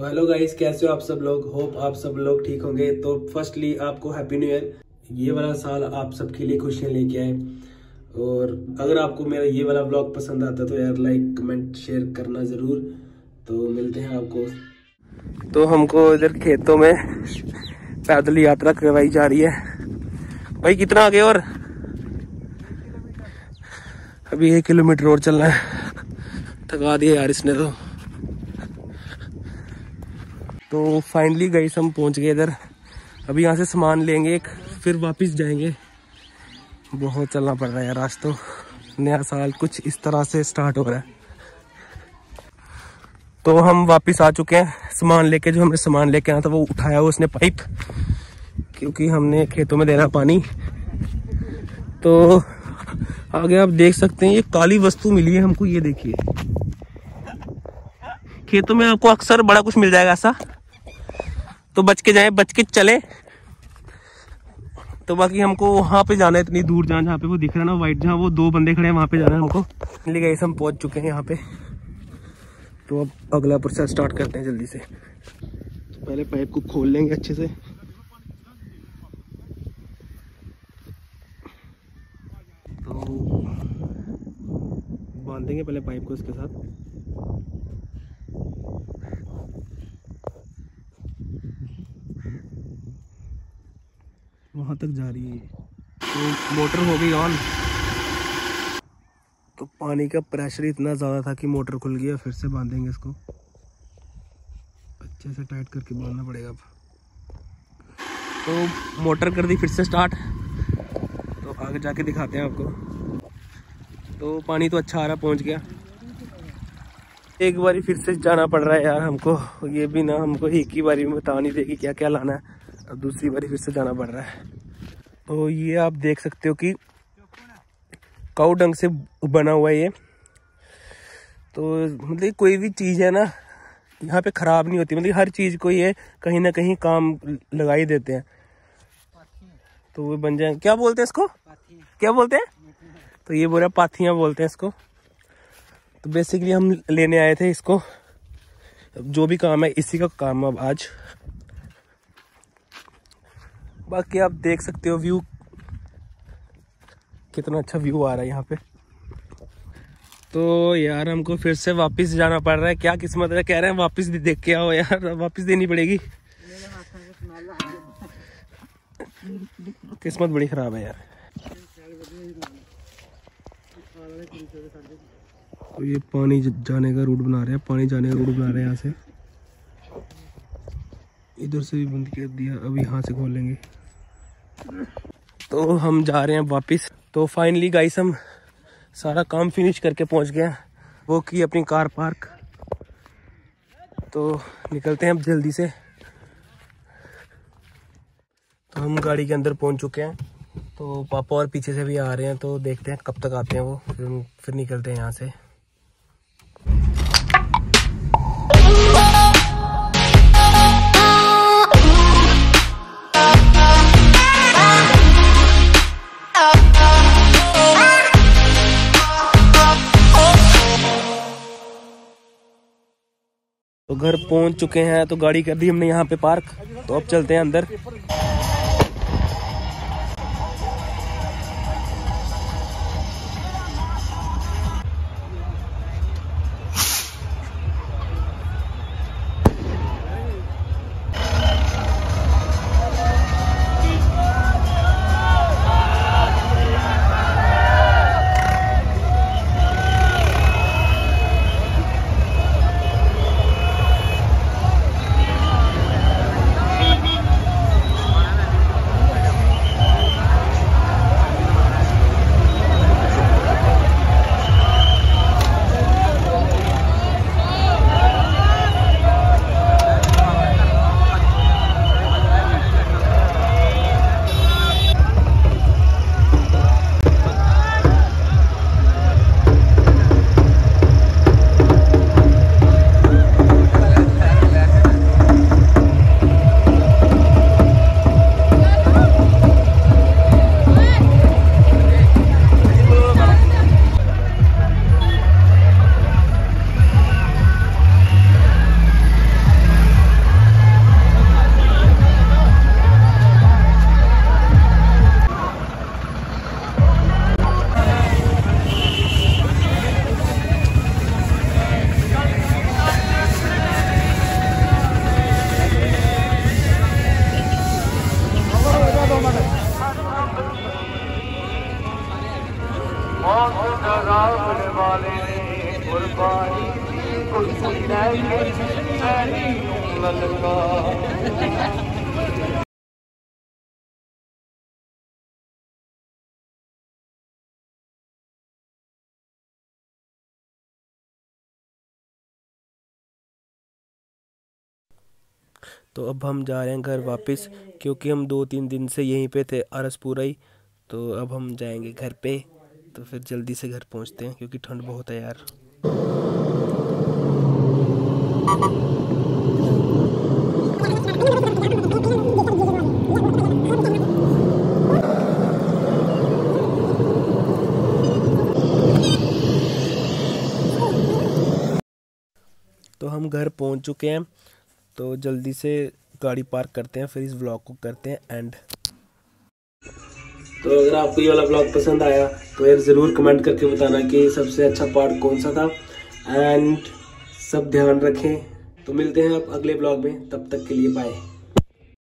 Hello guys, कैसे हो आप सब लोग। होप आप सब लोग ठीक होंगे। तो फर्स्टली आपको हैप्पी न्यू ईयर। ये वाला साल आप सबके लिए खुशियां लेके आए। और अगर आपको मेरा ये वाला ब्लॉग पसंद आता तो यार लाइक कमेंट शेयर करना ज़रूर। तो मिलते हैं आपको। तो हमको इधर खेतों में पैदल यात्रा करवाई जा रही है। भाई कितना आगे और अभी 1 किलोमीटर और चलना है। थका दिया यार इसने तो फाइनली गाइस हम पहुंच गए इधर। अभी यहाँ से सामान लेंगे एक, फिर वापस जाएंगे। बहुत चलना पड़ रहा है यार। आज तो नया साल कुछ इस तरह से स्टार्ट हो रहा है। तो हम वापस आ चुके हैं सामान लेके। जो हमने सामान लेके आया था वो उठाया हुआ उसने पाइप, क्योंकि हमने खेतों में देना पानी। तो आगे आप देख सकते हैं ये काली वस्तु मिली है हमको। ये देखिए, खेतों में आपको अक्सर बड़ा कुछ मिल जाएगा ऐसा, तो बच के जाए, बच के चले। तो बाकी हमको वहां पे जाना है, इतनी दूर जाना, जहाँ पे वो दिख रहा है ना वाइट, जहाँ वो 2 बंदे खड़े हैं, वहां पे जाना है हमको। गाइस हम पहुंच चुके हैं यहाँ पे। तो अब अगला प्रोसेस स्टार्ट करते हैं जल्दी से। पहले पाइप को खोल लेंगे अच्छे से। तो बांधेंगे पहले पाइप को इसके साथ। वहां तक जा रही है। तो मोटर हो गई ऑन। तो पानी का प्रेशर इतना ज़्यादा था कि मोटर खुल गया। फिर से बांधेंगे इसको, अच्छे से टाइट करके बांधना पड़ेगा अब। तो मोटर कर दी फिर से स्टार्ट। तो आगे जाके दिखाते हैं आपको। तो पानी तो अच्छा आ रहा, पहुंच गया। एक बारी फिर से जाना पड़ रहा है यार हमको। ये भी ना हमको एक ही बारी में बता नहीं देगी क्या क्या लाना है। अब दूसरी बारी फिर से जाना पड़ रहा है। तो ये आप देख सकते हो कि काऊ डंग से बना हुआ है ये। तो मतलब कोई भी चीज़ है ना यहाँ पे ख़राब नहीं होती। मतलब हर चीज़ को ये कहीं ना कहीं काम लगा ही देते हैं। तो वो बन जाए, क्या बोलते हैं इसको, क्या बोलते हैं? तो ये बोला पाथियाँ बोलते हैं इसको। तो बेसिकली हम लेने आए थे इसको। जो भी काम है इसी का काम अब आज। बाकी आप देख सकते हो व्यू, कितना अच्छा व्यू आ रहा है यहाँ पे। तो यार हमको फिर से वापस जाना पड़ रहा है। क्या किस्मत है, कह रहे हैं वापस भी देख के आओ यार। वापस देनी पड़ेगी। किस्मत बड़ी खराब है यार। तो ये पानी जाने का रूट बना रहे हैं, पानी जाने का रूट बना रहे हैं। यहाँ से इधर से भी बंद कर दिया, अभी यहाँ से खोल लेंगे। तो हम जा रहे हैं वापस। तो फाइनली गाइस हम सारा काम फिनिश करके पहुंच गए। वो की अपनी कार पार्क। तो निकलते हैं अब जल्दी से। तो हम गाड़ी के अंदर पहुंच चुके हैं। तो पापा और पीछे से भी आ रहे हैं। तो देखते हैं कब तक आते हैं वो, फिर निकलते हैं यहाँ से। तो घर पहुंच चुके हैं। तो गाड़ी कर दी हमने यहाँ पे पार्क। तो अब चलते हैं अंदर। डरावने वाले ने कुर्बानी दी, कुर्सी लेके मैंने यूं ललका। तो अब हम जा रहे हैं घर वापस, क्योंकि हम 2-3 दिन से यहीं पे थे आरसपुरा ही। तो अब हम जाएंगे घर पे, तो फिर जल्दी से घर पहुंचते हैं क्योंकि ठंड बहुत है यार। तो हम घर पहुंच चुके हैं, तो जल्दी से गाड़ी पार्क करते हैं, फिर इस व्लॉग को करते हैं एंड। तो अगर आपको ये वाला व्लॉग पसंद आया तो यार ज़रूर कमेंट करके बताना कि सबसे अच्छा पार्ट कौन सा था। एंड सब ध्यान रखें, तो मिलते हैं आप अगले व्लॉग में, तब तक के लिए बाय।